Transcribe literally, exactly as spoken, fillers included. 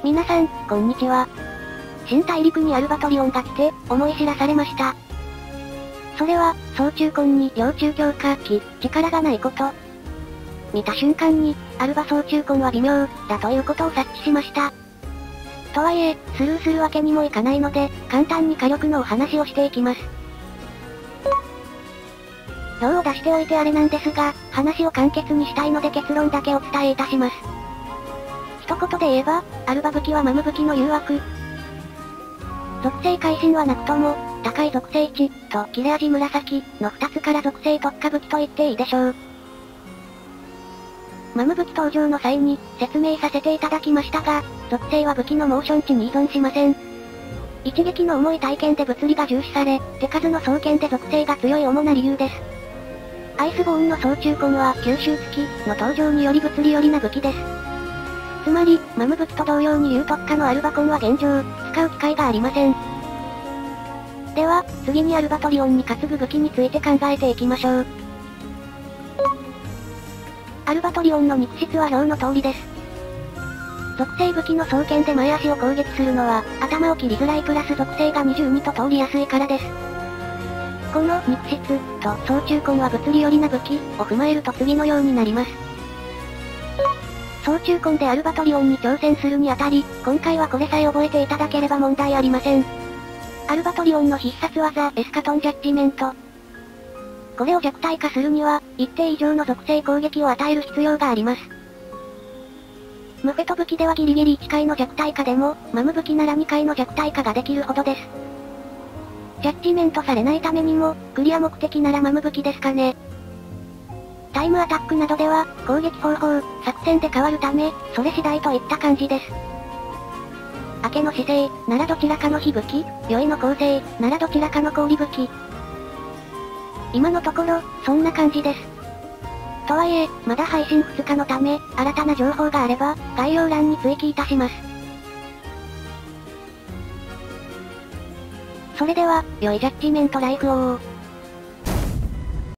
皆さん、こんにちは。新大陸にアルバトリオンが来て、思い知らされました。それは、総中根に両中強化機、力がないこと。見た瞬間に、アルバ総中根は微妙、だということを察知しました。とはいえ、スルーするわけにもいかないので、簡単に火力のお話をしていきます。表を出しておいてあれなんですが、話を簡潔にしたいので結論だけお伝えいたします。一言で言えば、アルバ武器はマム武器の誘惑。属性会心はなくとも、高い属性値、と切れ味紫、の二つから属性特化武器と言っていいでしょう。マム武器登場の際に、説明させていただきましたが、属性は武器のモーション値に依存しません。一撃の重い体験で物理が重視され、手数の双剣で属性が強い主な理由です。アイスボーンの総中根は吸収付きの登場により物理寄りな武器です。つまり、マム武器と同様に有特化のアルバコンは現状、使う機会がありません。では、次にアルバトリオンに担ぐ武器について考えていきましょう。アルバトリオンの肉質は表の通りです。属性武器の双剣で前足を攻撃するのは、頭を切りづらいプラス属性がにじゅうにと通りやすいからです。この肉質と総中根は物理寄りな武器を踏まえると次のようになります。総中根でアルバトリオンに挑戦するにあたり、今回はこれさえ覚えていただければ問題ありません。アルバトリオンの必殺技、エスカトンジャッジメント。これを弱体化するには、一定以上の属性攻撃を与える必要があります。ムフェト武器ではギリギリいちかいの弱体化でも、マム武器ならにかいの弱体化ができるほどです。ジャッジメントされないためにも、クリア目的ならマム武器ですかね。タイムアタックなどでは、攻撃方法、作戦で変わるため、それ次第といった感じです。明けの姿勢、ならどちらかの火武器、良いの構成、ならどちらかの氷武器。今のところ、そんな感じです。とはいえ、まだ配信ふつかのため、新たな情報があれば、概要欄に追記いたします。それでは、良いジャッジメントライフを。